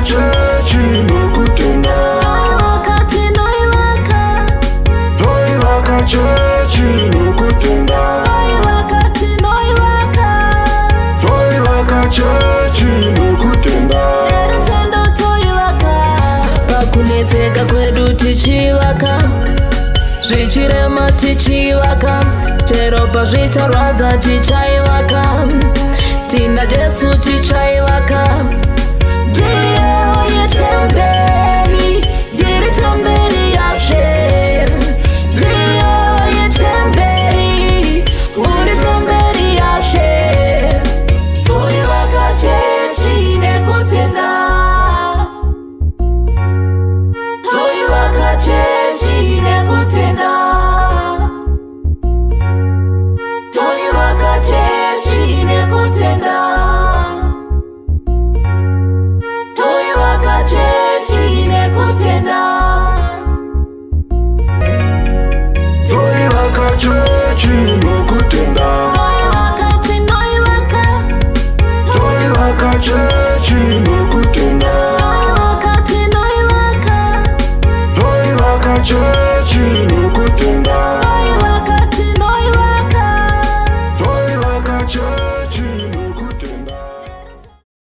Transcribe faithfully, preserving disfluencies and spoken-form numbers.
chechi nokutenda. Toivaka tinoivaka. Toivaka chechi nokutenda. Toivaka tinoivaka. Toivaka chechi nokutenda. Erutendo toivaka. Pakunetseka kwedu tichivaka, zvichirema tichivaka, chero pazvicharwadza tichaivaka. Tina Jesu tichaivaka. Ndiye uye temberi, ndiri temberi yaShe. Ndiye uye temberi, uri temberi yaShe. Toivaka chechi nekutenda. Toivaka chechi nekutenda. Toivaka chechi nekutenda. Toivaka chechi nekutenda. Toivaka chechi nokutenda. Toivaka tinoivaka. Toivaka chechi nokutenda. Toivaka tinoivaka. Toivaka chechi nokutenda.